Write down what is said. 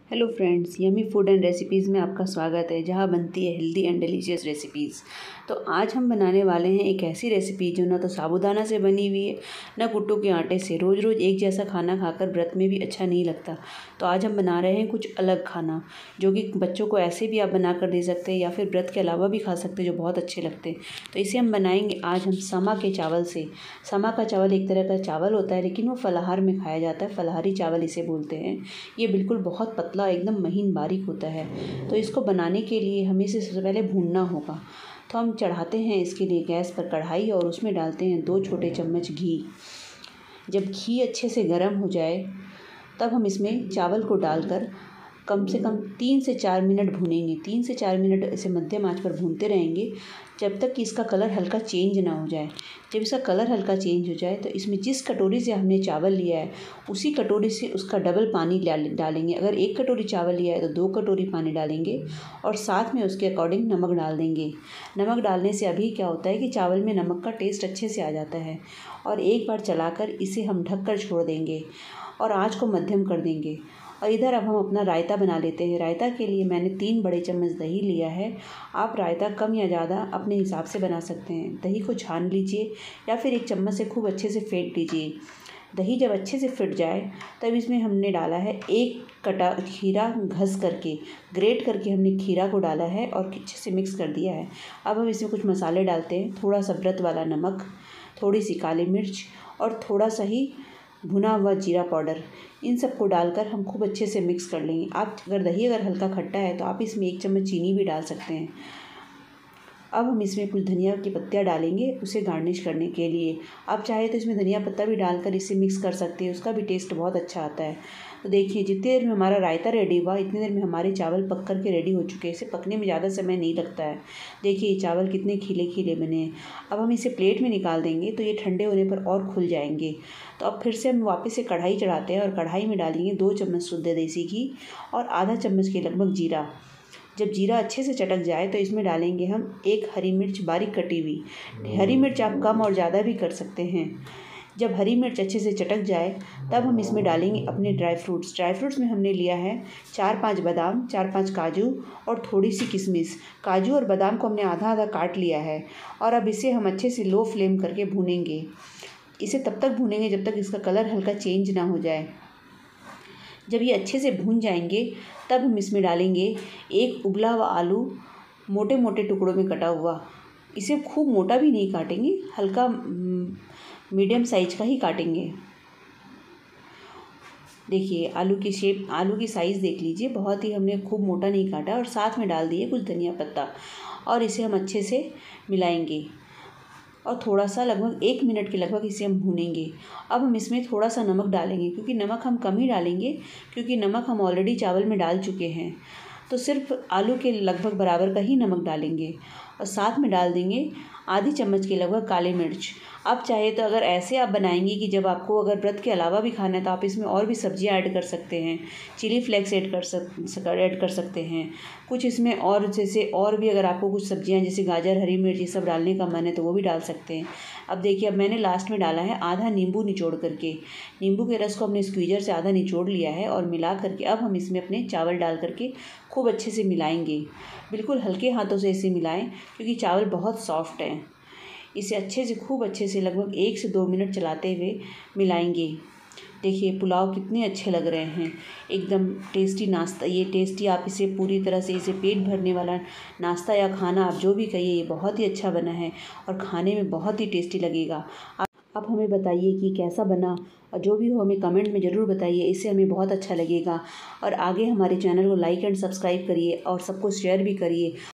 Hello friends, yummy food and recipes में आपका स्वागत है, जहां बनती है हेल्दी एंड डिलीशियस रेसिपीज़। तो आज हम बनाने वाले हैं एक ऐसी रेसिपी जो ना तो साबूदाना से बनी हुई है, ना कुट्टू के आटे से। रोज़ रोज़ एक जैसा खाना खाकर व्रत में भी अच्छा नहीं लगता। तो आज हम बना रहे हैं कुछ अलग खाना, जो कि बच्चों को ऐसे भी आप बना कर दे सकते हैं या फिर व्रत के अलावा भी खा सकते हैं, जो बहुत अच्छे लगते हैं। तो इसे हम बनाएंगे आज हम समा के चावल से। समा का चावल एक तरह का चावल होता है, लेकिन वो फलाहार में खाया जाता है, फलाहारी चावल इसे बोलते हैं। ये बिल्कुल बहुत पतला एकदम महीन बारीक होता है। तो इसको बनाने के लिए हमें इसे सबसे पहले भूनना होगा। तो हम चढ़ाते हैं इसके लिए गैस पर कढ़ाई और उसमें डालते हैं 2 छोटे चम्मच घी। जब घी अच्छे से गर्म हो जाए तब हम इसमें चावल को डालकर कम से कम 3 से 4 मिनट भूनेंगे। 3 से 4 मिनट इसे मध्यम आंच पर भूनते रहेंगे जब तक कि इसका कलर हल्का चेंज ना हो जाए। जब इसका कलर हल्का चेंज हो जाए तो इसमें जिस कटोरी से हमने चावल लिया है उसी कटोरी से उसका डबल पानी डालेंगे। अगर 1 कटोरी चावल लिया है तो 2 कटोरी पानी डालेंगे और साथ में उसके अकॉर्डिंग नमक डाल देंगे। नमक डालने से अभी क्या होता है कि चावल में नमक का टेस्ट अच्छे से आ जाता है। और एक बार चलाकर इसे हम ढककर छोड़ देंगे और आँच को मध्यम कर देंगे। और इधर अब हम अपना रायता बना लेते हैं। रायता के लिए मैंने 3 बड़े चम्मच दही लिया है। आप रायता कम या ज़्यादा अपने हिसाब से बना सकते हैं। दही को छान लीजिए या फिर एक चम्मच से खूब अच्छे से फेंट लीजिए। दही जब अच्छे से फिट जाए तब इसमें हमने डाला है 1 कटा खीरा, घस करके ग्रेट करके हमने खीरा को डाला है और अच्छे से मिक्स कर दिया है। अब हम इसमें कुछ मसाले डालते हैं, थोड़ा सा व्रत वाला नमक, थोड़ी सी काली मिर्च और थोड़ा सा ही भुना हुआ जीरा पाउडर। इन सबको डालकर हम खूब अच्छे से मिक्स कर लेंगे। आप दही अगर हल्का खट्टा है तो आप इसमें 1 चम्मच चीनी भी डाल सकते हैं। अब हम इसमें कुछ धनिया की पत्तियाँ डालेंगे उसे गार्निश करने के लिए। आप चाहे तो इसमें धनिया पत्ता भी डालकर इसे मिक्स कर सकते हैं, उसका भी टेस्ट बहुत अच्छा आता है। तो देखिए, जितनी देर में हमारा रायता रेडी हुआ इतनी देर में हमारे चावल पक कर के रेडी हो चुके हैं। इसे पकने में ज़्यादा समय नहीं लगता है। देखिए, ये चावल कितने खिले खिले बने हैं। अब हम इसे प्लेट में निकाल देंगे तो ये ठंडे होने पर और खुल जाएंगे। तो अब फिर से हम वापस से कढ़ाई चढ़ाते हैं और कढ़ाई में डालेंगे 2 चम्मच शुद्ध देसी घी और आधा चम्मच के लगभग जीरा। जब जीरा अच्छे से चटक जाए तो इसमें डालेंगे हम 1 हरी मिर्च बारीक कटी हुई। हरी मिर्च आप कम और ज़्यादा भी कर सकते हैं। जब हरी मिर्च अच्छे से चटक जाए तब हम इसमें डालेंगे अपने ड्राई फ्रूट्स। ड्राई फ्रूट्स में हमने लिया है 4-5 बादाम, 4-5 काजू और थोड़ी सी किशमिश। काजू और बादाम को हमने आधा आधा काट लिया है और अब इसे हम अच्छे से लो फ्लेम करके भूनेंगे। इसे तब तक भूनेंगे जब तक इसका कलर हल्का चेंज ना हो जाए। जब ये अच्छे से भून जाएंगे तब हम इसमें डालेंगे 1 उबला हुआ आलू, मोटे मोटे टुकड़ों में कटा हुआ। इसे खूब मोटा भी नहीं काटेंगे, हल्का मीडियम साइज का ही काटेंगे। देखिए, आलू की साइज़ देख लीजिए, बहुत ही हमने खूब मोटा नहीं काटा। और साथ में डाल दिए कुछ धनिया पत्ता और इसे हम अच्छे से मिलाएंगे और थोड़ा सा लगभग 1 मिनट के लगभग इसे हम भूनेंगे। अब हम इसमें थोड़ा सा नमक डालेंगे, क्योंकि नमक हम कम ही डालेंगे, क्योंकि नमक हम ऑलरेडी चावल में डाल चुके हैं। तो सिर्फ आलू के लगभग बराबर का ही नमक डालेंगे और साथ में डाल देंगे आधी चम्मच के लगभग काली मिर्च। आप चाहे तो अगर ऐसे आप बनाएंगे कि जब आपको अगर व्रत के अलावा भी खाना है तो आप इसमें और भी सब्जियां ऐड कर सकते हैं। चिली फ्लेक्स ऐड कर सकते हैं कुछ इसमें, और जैसे और भी अगर आपको कुछ सब्जियां जैसे गाजर, हरी मिर्च ये सब डालने का मन है तो वो भी डाल सकते हैं। अब देखिए, अब मैंने लास्ट में डाला है आधा नींबू निचोड़ करके। नींबू के रस को हमने स्क्वीजर से आधा निचोड़ लिया है और मिला करके अब हम इसमें अपने चावल डाल करके खूब अच्छे से मिलाएंगे। बिल्कुल हल्के हाथों से इसे मिलाएं, क्योंकि चावल बहुत सॉफ्ट हैं। इसे अच्छे से खूब अच्छे से लगभग 1 से 2 मिनट चलाते हुए मिलाएंगे। देखिए, पुलाव कितने अच्छे लग रहे हैं, एकदम टेस्टी नाश्ता। ये टेस्टी, आप इसे पूरी तरह से इसे पेट भरने वाला नाश्ता या खाना आप जो भी कहिए, ये बहुत ही अच्छा बना है और खाने में बहुत ही टेस्टी लगेगा। आप हमें बताइए कि कैसा बना, और जो भी हो हमें कमेंट में ज़रूर बताइए, इससे हमें बहुत अच्छा लगेगा। और आगे हमारे चैनल को लाइक एंड सब्सक्राइब करिए और सबको शेयर भी करिए।